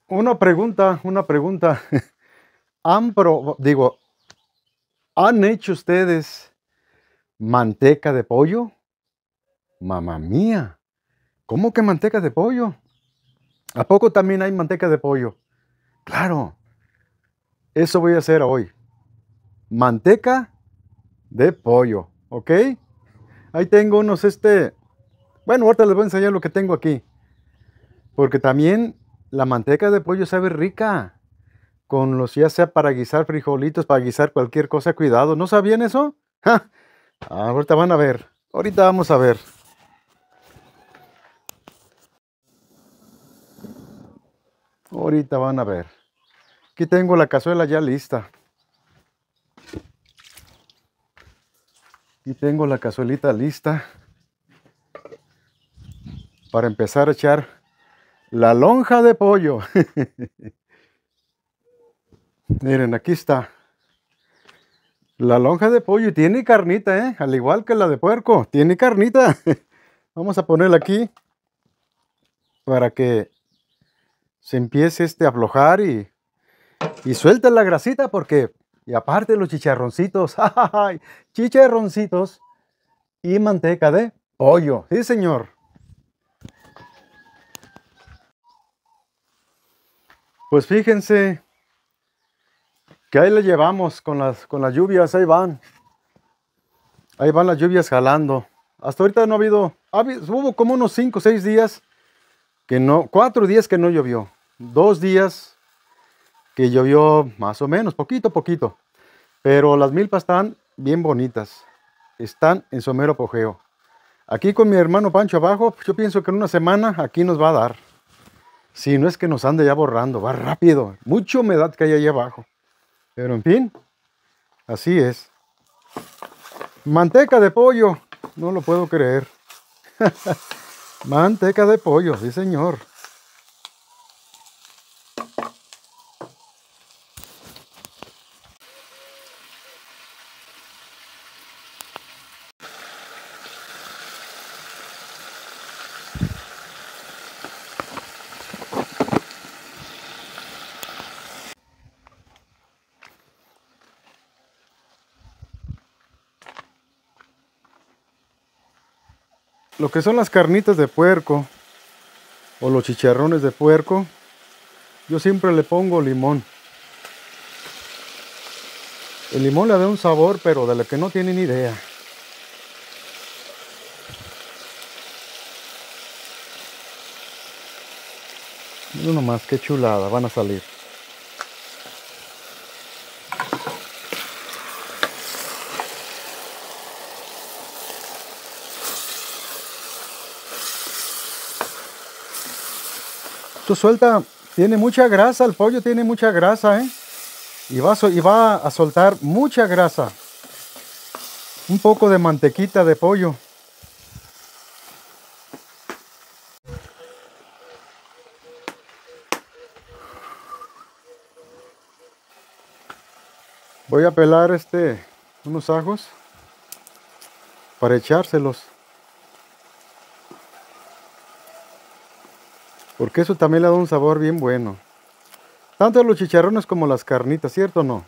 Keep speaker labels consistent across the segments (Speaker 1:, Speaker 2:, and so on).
Speaker 1: Una pregunta, una pregunta. ¿Han hecho ustedes manteca de pollo? Mamá mía, ¿cómo que manteca de pollo? ¿A poco también hay manteca de pollo? Claro, eso voy a hacer hoy. Manteca de pollo, ¿ok? Ahí tengo bueno, ahorita les voy a enseñar lo que tengo aquí. Porque también la manteca de pollo sabe rica. Con los, ya sea para guisar frijolitos, para guisar cualquier cosa, cuidado. ¿No sabían eso? ¡Ja! Ahorita van a ver. Ahorita vamos a ver. Ahorita van a ver. Aquí tengo la cazuela ya lista. Aquí tengo la cazuelita lista para empezar a echar la lonja de pollo. Miren, aquí está. La lonja de pollo y tiene carnita, ¿eh? Al igual que la de puerco. Tiene carnita. Vamos a ponerla aquí para que se empiece a aflojar y suelta la grasita porque, y aparte los chicharroncitos, ¡ay! Chicharroncitos y manteca de pollo. Sí, señor. Pues fíjense que ahí le llevamos con las lluvias, ahí van. Ahí van las lluvias jalando. Hasta ahorita no hubo como unos 5 o 6 días que no, 4 días que no llovió. 2 días que llovió más o menos, poquito a poquito. Pero las milpas están bien bonitas. Están en su mero apogeo. Aquí con mi hermano Pancho abajo, yo pienso que en una semana aquí nos va a dar. Si no es que nos ande ya borrando, va rápido. Mucha humedad que hay ahí abajo. Pero en fin, así es. Manteca de pollo. No lo puedo creer. Manteca de pollo, sí señor. Lo que son las carnitas de puerco o los chicharrones de puerco, yo siempre le pongo limón. El limón le da un sabor, pero de lo que no tienen idea. Miren nomás, qué chulada, van a salir. Esto suelta, tiene mucha grasa, el pollo tiene mucha grasa, ¿eh? Y va a soltar mucha grasa. Un poco de mantequita de pollo. Voy a pelar unos ajos para echárselos. Porque eso también le da un sabor bien bueno. Tanto los chicharrones como las carnitas, ¿cierto o no?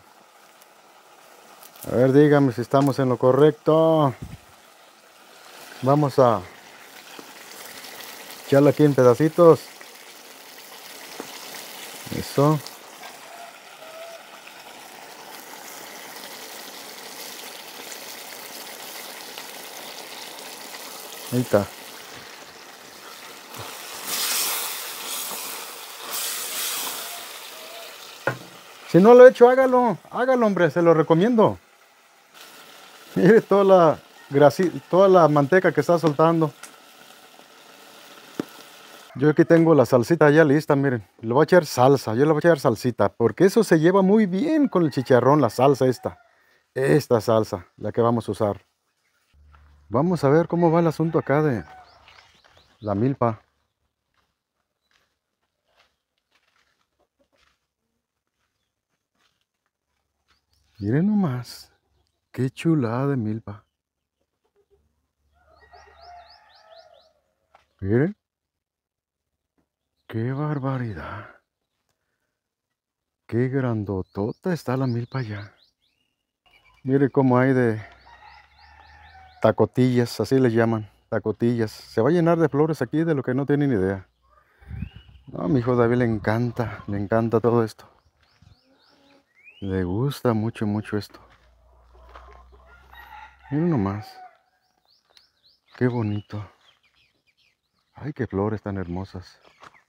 Speaker 1: A ver, dígame si estamos en lo correcto. Vamos a echarla aquí en pedacitos. Eso. Ahí está. Si no lo he hecho, hágalo. Hágalo, hombre, se lo recomiendo. Mire toda la manteca que está soltando. Yo aquí tengo la salsita ya lista, miren. Le voy a echar salsa, yo le voy a echar salsita, porque eso se lleva muy bien con el chicharrón, la salsa esta. Esta salsa, la que vamos a usar. Vamos a ver cómo va el asunto acá de la milpa. Miren nomás, qué chulada de milpa. Miren, qué barbaridad. Qué grandotota está la milpa allá. Mire cómo hay de tacotillas, así les llaman, tacotillas. Se va a llenar de flores aquí de lo que no tienen idea. No, a mi hijo David le encanta todo esto. Le gusta mucho, mucho esto. Miren nomás, qué bonito. Ay, qué flores tan hermosas.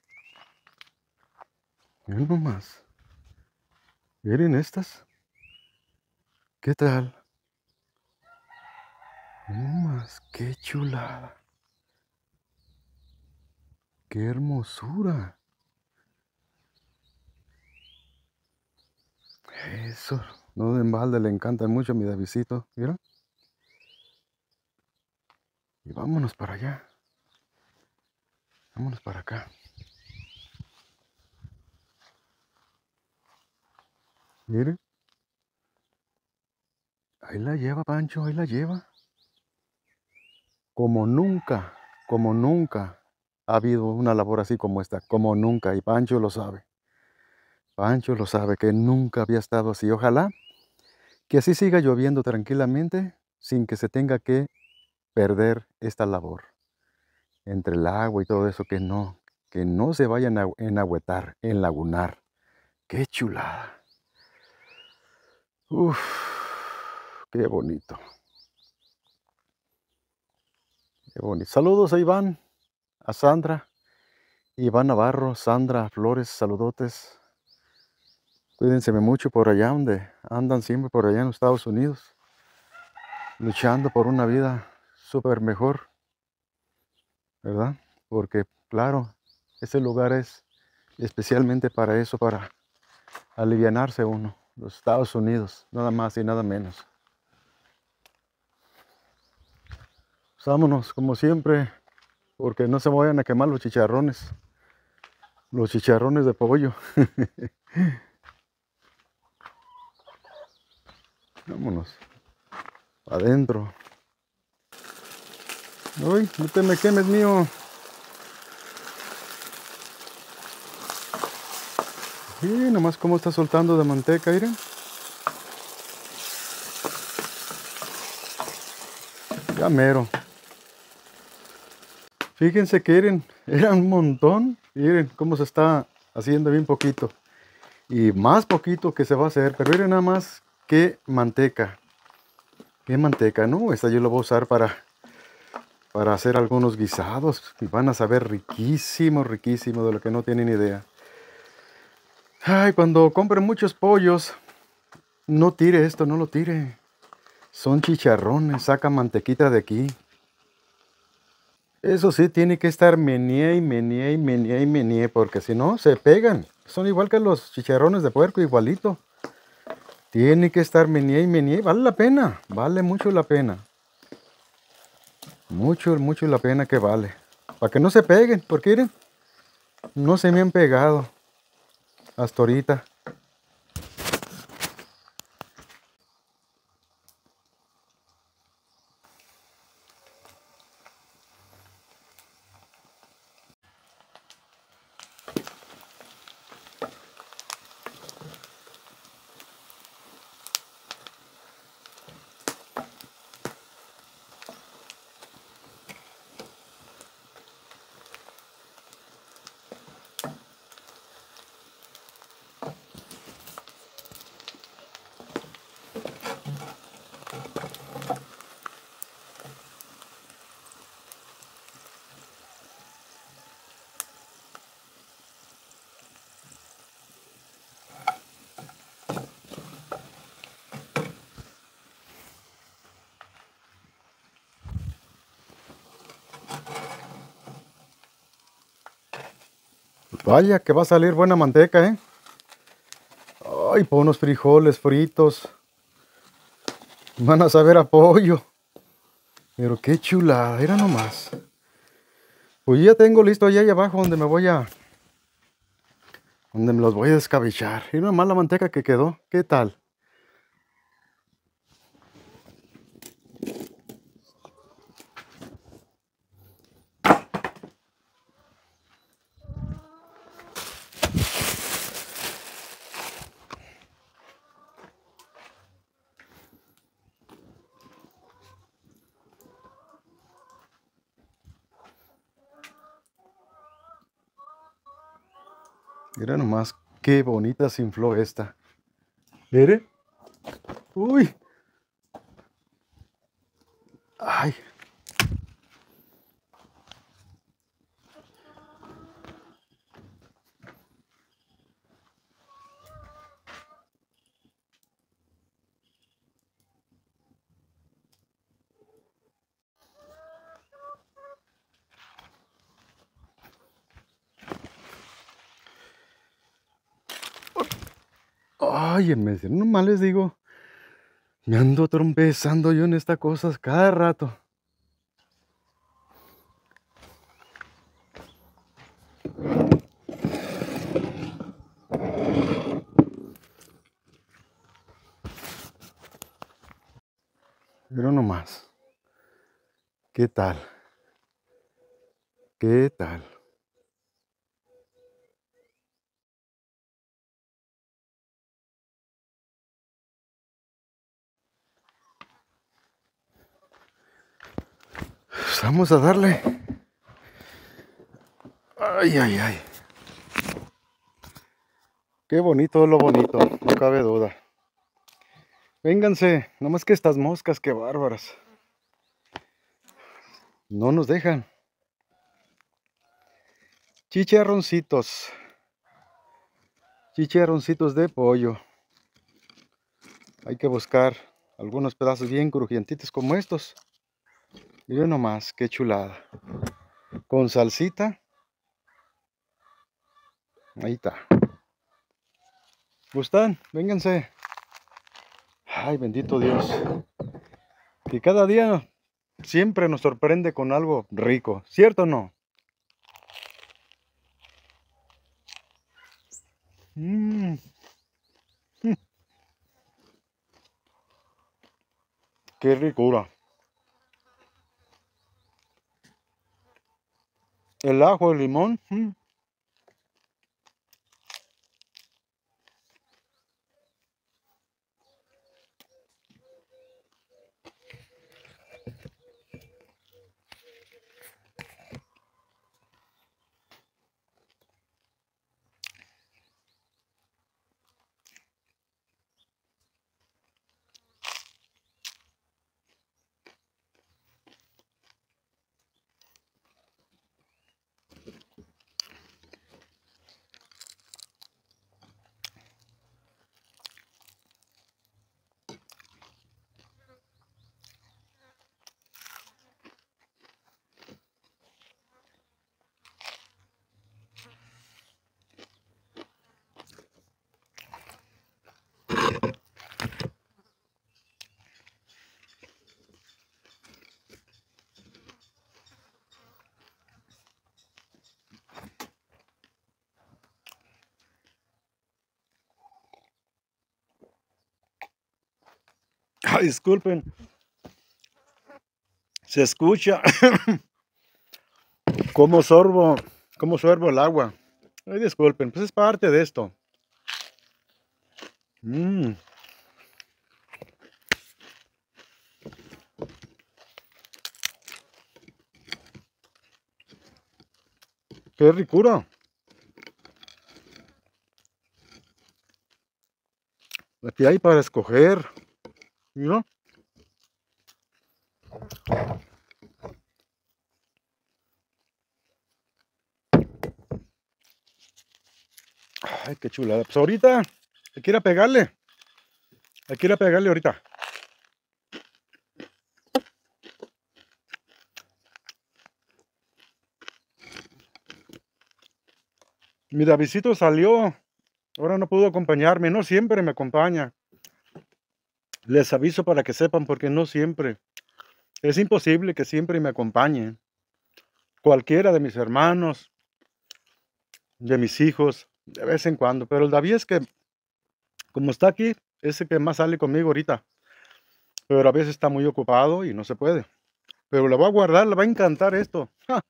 Speaker 1: Miren nomás. Miren estas. ¿Qué tal? Miren nomás, qué chulada. Qué hermosura. Eso, no de embalde, le encanta mucho a mi Davidcito. Mira. Y vámonos para allá. Vámonos para acá. Miren. Ahí la lleva, Pancho, ahí la lleva. Como nunca ha habido una labor así como esta. Como nunca. Y Pancho lo sabe. Pancho lo sabe, que nunca había estado así. Ojalá que así siga lloviendo tranquilamente sin que se tenga que perder esta labor. Entre el agua y todo eso, que no se vayan a enagüetar, enlagunar. ¡Qué chulada! Uf, qué bonito. Qué bonito. Saludos a Iván, a Sandra, Iván Navarro, Sandra Flores, saludotes. Cuídense mucho por allá donde andan siempre por allá en los Estados Unidos, luchando por una vida súper mejor, ¿verdad? Porque, claro, ese lugar es especialmente para eso, para alivianarse uno, los Estados Unidos, nada más y nada menos. Pues vámonos, como siempre, porque no se me vayan a quemar los chicharrones de pollo. Vámonos, adentro. Uy, no te me quemes, mío. Y nomás cómo está soltando de manteca, miren. Ya mero. Fíjense que era un montón. Miren cómo se está haciendo bien poquito. Y más poquito que se va a hacer. Pero miren nada más qué manteca. Qué manteca, ¿no? Esta yo la voy a usar para hacer algunos guisados. Y van a saber riquísimo, riquísimo, de lo que no tienen idea. Ay, cuando compren muchos pollos, no tire esto, no lo tire. Son chicharrones, saca mantequita de aquí. Eso sí, tiene que estar meneé y meneé y meneé y meneé, porque si no, se pegan. Son igual que los chicharrones de puerco, igualito. Tiene que estar meneé y meneé. Vale la pena, vale mucho la pena. Mucho, mucho la pena que vale. Para que no se peguen, porque miren, no se me han pegado hasta ahorita. Vaya que va a salir buena manteca, ¿eh? Ay, por unos frijoles fritos. Van a saber a pollo. Pero qué chulada, era nomás. Pues ya tengo listo allá abajo donde me los voy a descabechar. Y nomás la manteca que quedó. ¿Qué tal? Mira nomás qué bonita se infló esta. Mire. Uy. Ay. Ay, nomás les digo, me ando trompezando yo en estas cosas cada rato. Pero nomás. ¿Qué tal? ¿Qué tal? Pues vamos a darle. Ay, ay, ay. Qué bonito lo bonito, no cabe duda. Vénganse, nomás que estas moscas, qué bárbaras. No nos dejan. Chicharroncitos. Chicharroncitos de pollo. Hay que buscar algunos pedazos bien crujientitos como estos. Miren nomás, qué chulada. Con salsita. Ahí está. ¿Gustan? Vénganse. Ay, bendito Dios. Que cada día siempre nos sorprende con algo rico. ¿Cierto o no? Mmm. Qué ricura. El ajo, el limón. Ay, disculpen. Se escucha cómo sorbo el agua. Ay, disculpen, pues es parte de esto. Qué ricura. Aquí hay para escoger. ¿No? Ay, qué chulada. Pues ahorita hay que ir a pegarle. Hay que ir a pegarle ahorita. Mi Davidcito salió. Ahora no pudo acompañarme. No siempre me acompaña. Les aviso para que sepan porque no siempre. Es imposible que siempre me acompañe. Cualquiera de mis hermanos, de mis hijos, de vez en cuando. Pero el David es que, como está aquí, es el que más sale conmigo ahorita. Pero a veces está muy ocupado y no se puede. Pero la voy a guardar, le va a encantar esto. ¡Ja!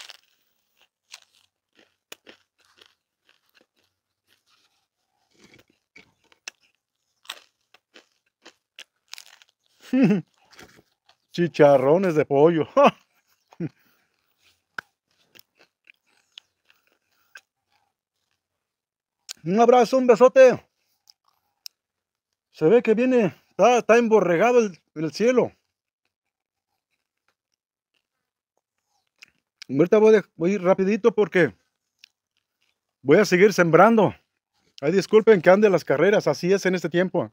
Speaker 1: Chicharrones de pollo. ¡Ja! Un abrazo, un besote. Se ve que viene, está emborregado el cielo. Ahorita voy a ir rapidito porque voy a seguir sembrando. Ay, disculpen que ande las carreras, así es en este tiempo.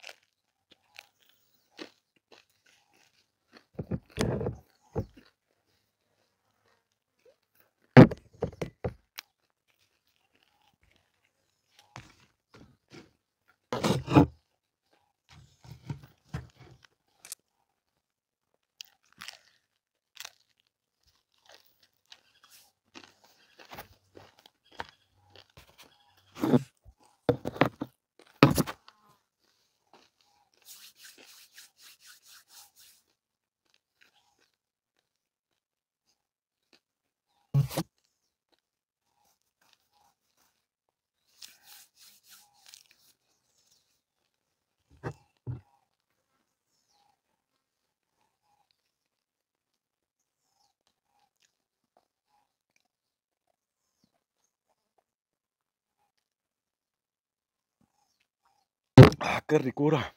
Speaker 1: Ah, qué ricura.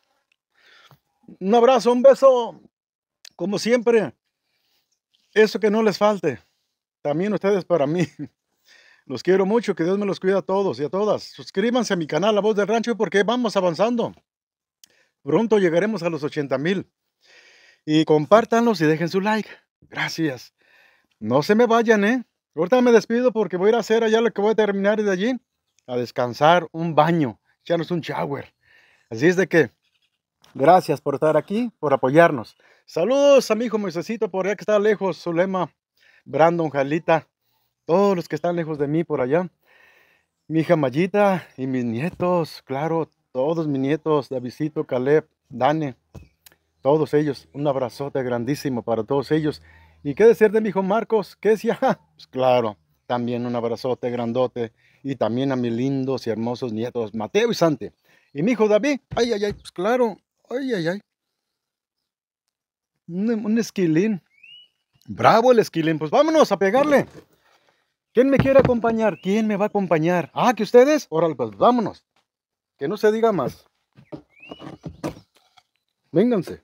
Speaker 1: Un abrazo, un beso, como siempre. Eso que no les falte. También ustedes para mí. Los quiero mucho, que Dios me los cuida a todos y a todas. Suscríbanse a mi canal La Voz del Rancho porque vamos avanzando. Pronto llegaremos a los 80,000. Y compártanlos y dejen su like. Gracias. No se me vayan, ¿eh? Ahorita me despido porque voy a ir a hacer allá lo que voy a terminar de allí. A descansar, un baño, echarnos un shower. Así es de que, gracias por estar aquí, por apoyarnos. Saludos a mi hijo Moisésito por allá que está lejos, Zulema, Brandon, Jalita, todos los que están lejos de mí por allá. Mi hija Mayita y mis nietos, claro, todos mis nietos, Davidcito, Caleb, Dane, todos ellos. Un abrazote grandísimo para todos ellos. ¿Y qué decir de mi hijo Marcos? ¿Qué decía? Pues claro, también un abrazote grandote. Y también a mis lindos y hermosos nietos, Mateo y Sante. Y mi hijo David, ay, ay, ay, pues claro, ay, ay, ay. Un esquilín. Bravo el esquilín, pues vámonos a pegarle. ¿Quién me quiere acompañar? ¿Quién me va a acompañar? Ah, ¿que ustedes? Órale, pues vámonos. Que no se diga más. Vénganse.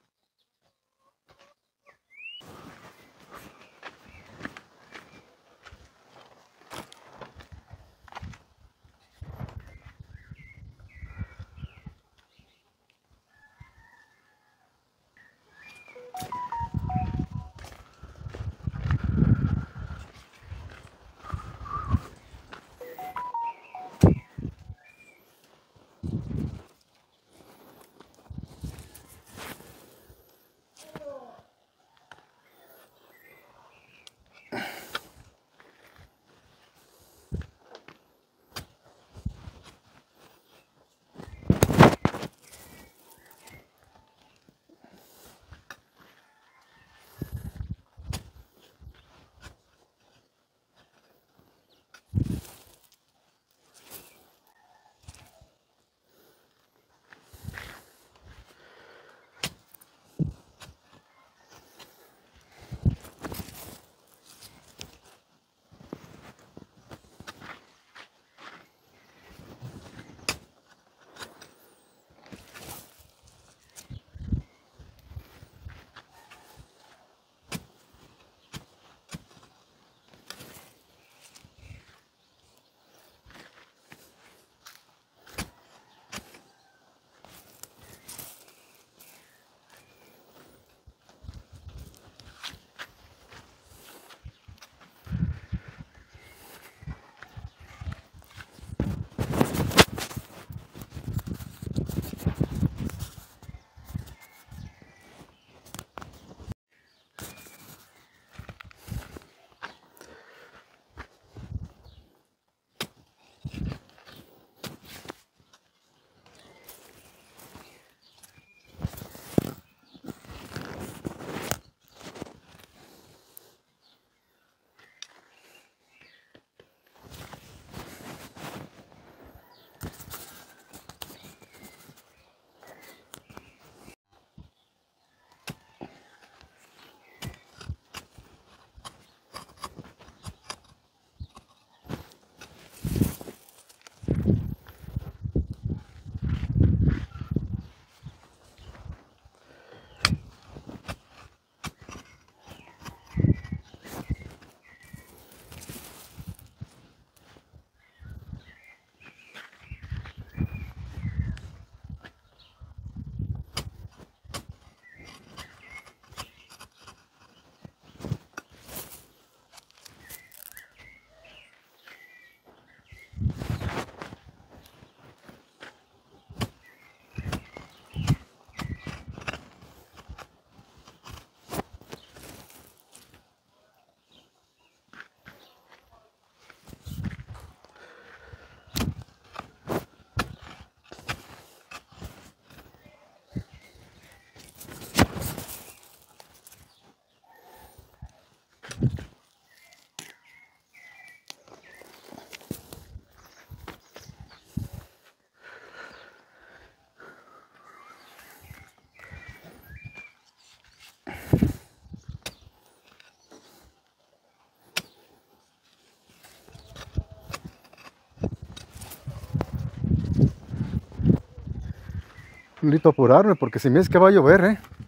Speaker 1: Necesito apurarme porque si me es que va a llover,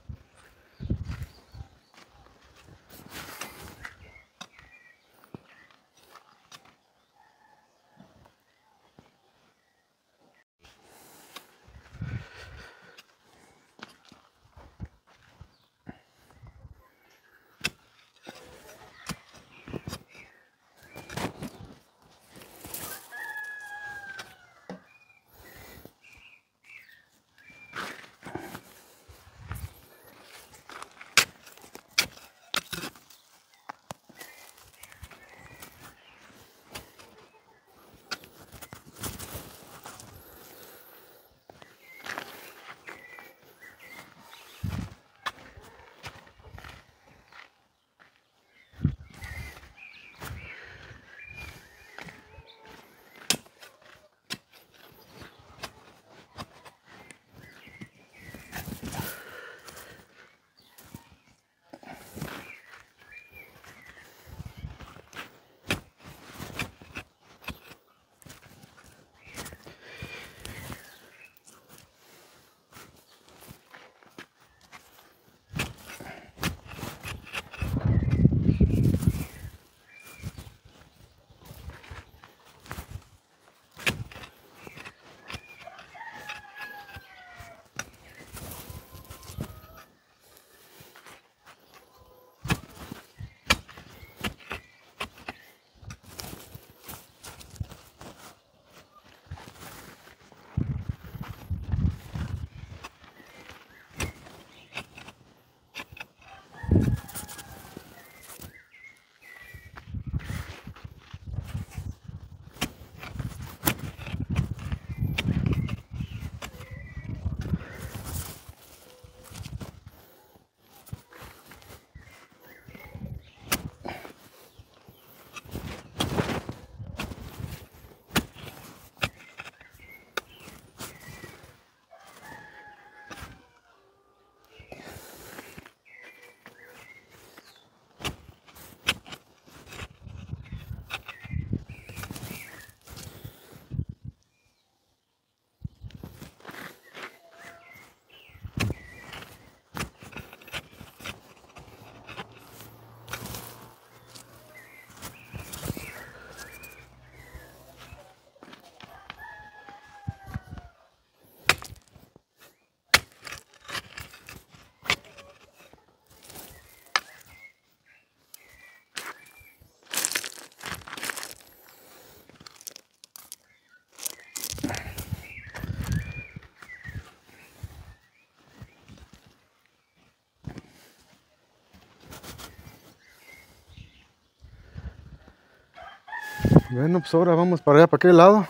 Speaker 1: Bueno, pues ahora vamos para allá, ¿para qué lado?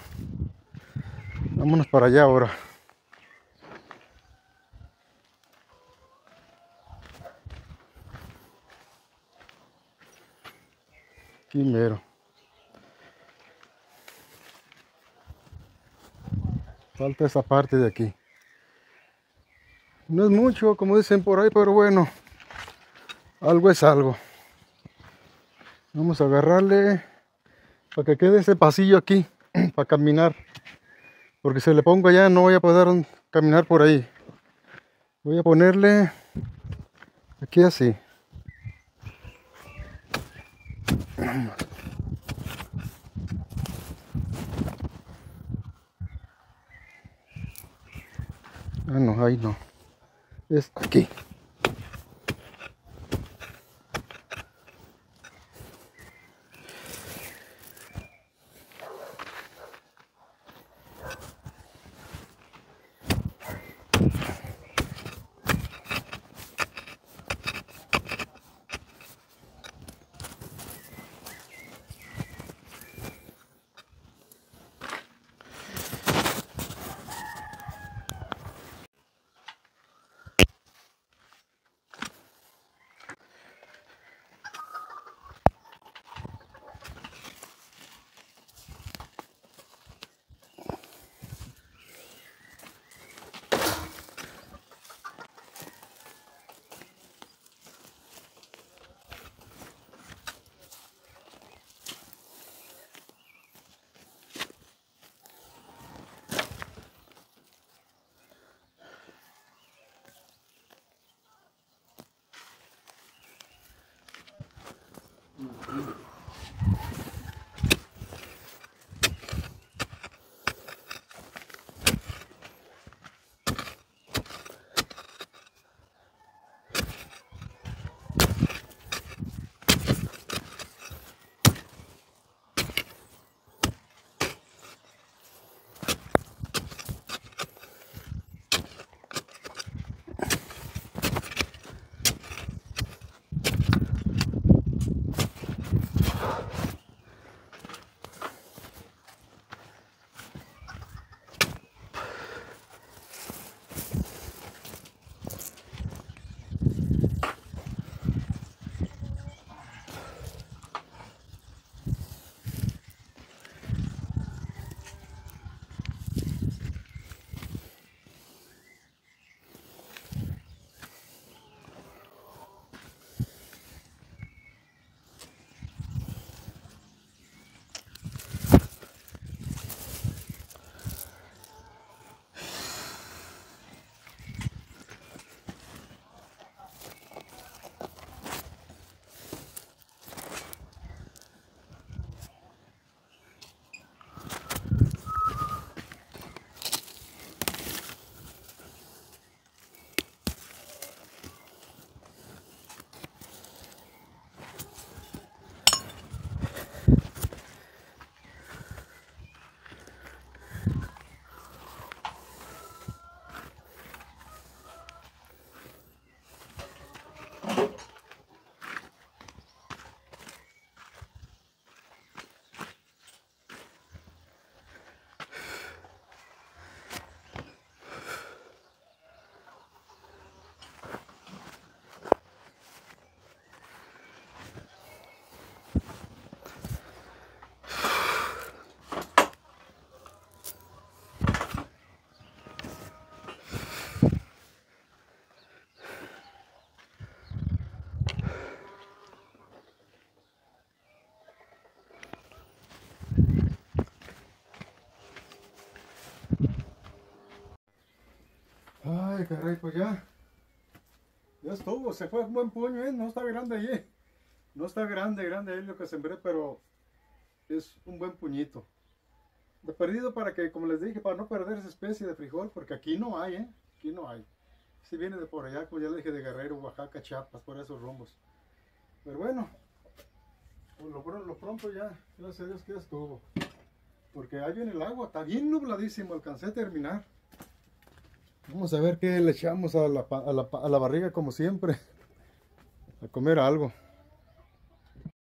Speaker 1: Vámonos para allá ahora. Aquí mero. Falta esa parte de aquí. No es mucho, como dicen por ahí, pero bueno, algo es algo. Vamos a agarrarle para que quede ese pasillo aquí, para caminar. Porque si le pongo allá no voy a poder caminar por ahí. Voy a ponerle aquí así. Ah, no, ahí no. Es aquí. Ay, caray, pues ya. Ya estuvo, se fue un buen puño, ¿eh? No está grande ahí. No está grande ahí lo que sembré, pero es un buen puñito. De perdido para que, como les dije, para no perder esa especie de frijol, porque aquí no hay, ¿eh? Aquí no hay. Si viene de por allá, como ya le dije, de Guerrero, Oaxaca, Chiapas, por esos rumbos. Pero bueno, pues lo pronto ya, gracias a Dios que ya estuvo. Porque ahí viene el agua, está bien nubladísimo, alcancé a terminar. Vamos a ver qué le echamos a la barriga como siempre. A comer algo.